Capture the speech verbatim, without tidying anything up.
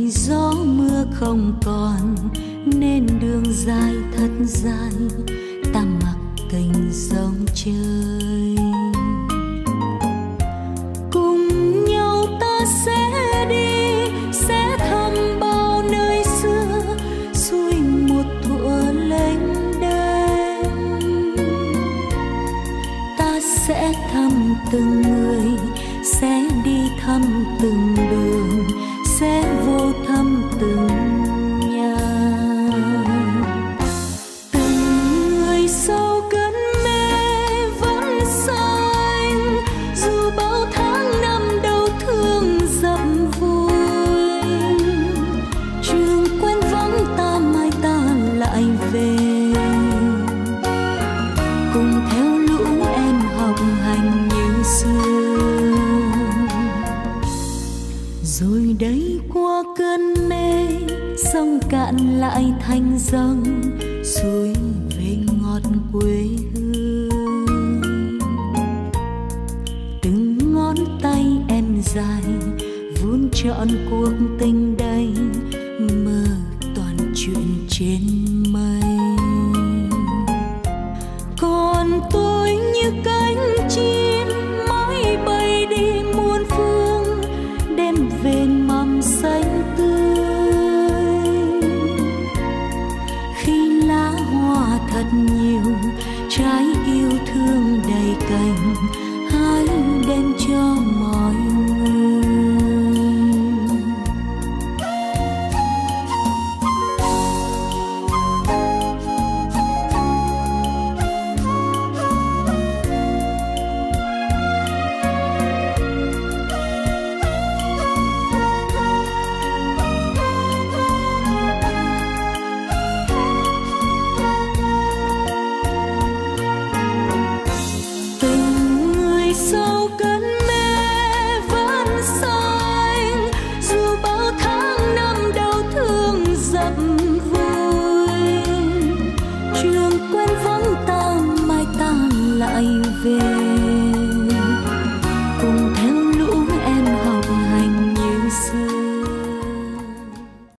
gió mưa không còn nên đường dài thật dài, ta mặc tình dòng chơi. Cùng nhau ta sẽ đi, sẽ thăm bao nơi xưa, xuôi một thuở lênh đênh. Ta sẽ thăm từng người, sẽ đi thăm từng đường, sẽ vô thăm từng nhà. Từng người sau cơn mê vẫn xanh, dù bao tháng năm đau thương dập vùi. Trường quen vắng ta mai ta lại về, cùng theo lũ em học hành như xưa. Rồi đây qua cơn mê, sông cạn lại thành dòng, suối về ngọt quê hương. Từng ngón tay em dài vun trọn cuộc tình đây, mơ toàn chuyện trên mây. Còn tôi như cánh chim mãi bay đi muôn phương, đem về mầm xanh tươi. Khi lá hoa thật nhiều, trái yêu thương đầy cành, hãy đem cho mọi người. Về